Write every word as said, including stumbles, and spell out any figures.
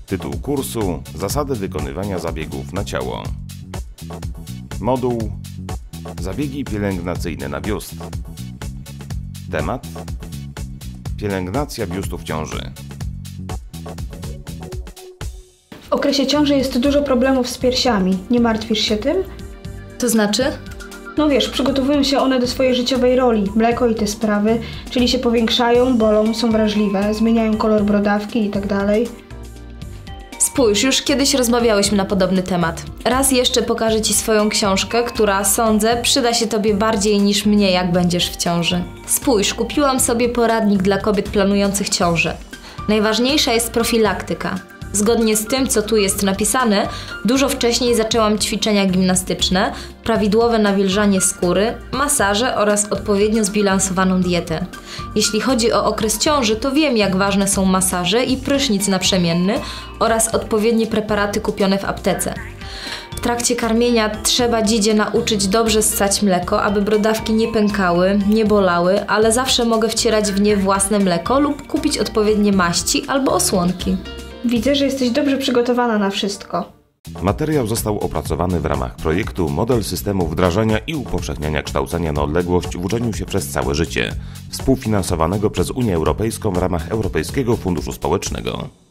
Tytuł kursu: Zasady wykonywania zabiegów na ciało. Moduł: Zabiegi pielęgnacyjne na biust. Temat: pielęgnacja biustu w ciąży. W okresie ciąży jest dużo problemów z piersiami. Nie martwisz się tym? To znaczy? No wiesz, przygotowują się one do swojej życiowej roli, mleko i te sprawy, czyli się powiększają, bolą, są wrażliwe, zmieniają kolor brodawki i tak dalej. Spójrz, już kiedyś rozmawiałyśmy na podobny temat. Raz jeszcze pokażę Ci swoją książkę, która, sądzę, przyda się Tobie bardziej niż mnie, jak będziesz w ciąży. Spójrz, kupiłam sobie poradnik dla kobiet planujących ciążę. Najważniejsza jest profilaktyka. Zgodnie z tym, co tu jest napisane, dużo wcześniej zaczęłam ćwiczenia gimnastyczne, prawidłowe nawilżanie skóry, masaże oraz odpowiednio zbilansowaną dietę. Jeśli chodzi o okres ciąży, to wiem, jak ważne są masaże i prysznic naprzemienny oraz odpowiednie preparaty kupione w aptece. W trakcie karmienia trzeba dzidzie nauczyć dobrze ssać mleko, aby brodawki nie pękały, nie bolały, ale zawsze mogę wcierać w nie własne mleko lub kupić odpowiednie maści albo osłonki. Widzę, że jesteś dobrze przygotowana na wszystko. Materiał został opracowany w ramach projektu Model systemu wdrażania i upowszechniania kształcenia na odległość w uczeniu się przez całe życie, współfinansowanego przez Unię Europejską w ramach Europejskiego Funduszu Społecznego.